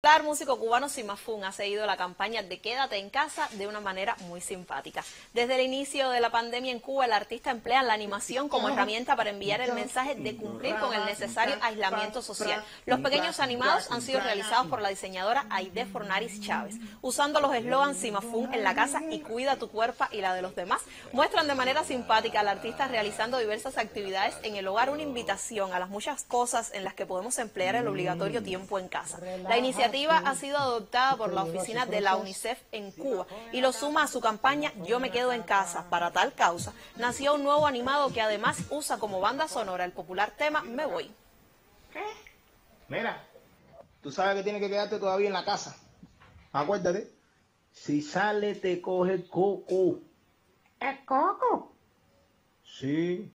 cantar músico cubano Cimafún ha seguido la campaña de Quédate en casa de una manera muy simpática. Desde el inicio de la pandemia en Cuba, el artista emplea la animación como herramienta para enviar el mensaje de cumplir con el necesario aislamiento social. Los pequeños animados han sido realizados por la diseñadora Aide Fornaris Chávez. Usando los eslogans Cimafún en la casa y cuida tu cuerpo y la de los demás, muestran de manera simpática al artista realizando diversas actividades en el hogar, una invitación a las muchas cosas en las que podemos emplear el obligatorio tiempo en casa. La iniciativa ha sido adoptada por la oficina de la UNICEF en Cuba y lo suma a su campaña Yo me quedo en casa. Para tal causa, nació un nuevo animado que además usa como banda sonora el popular tema Me Voy. Mira, tú sabes que tienes que quedarte todavía en la casa. Acuérdate, si sale te coge coco. ¿El coco? Sí.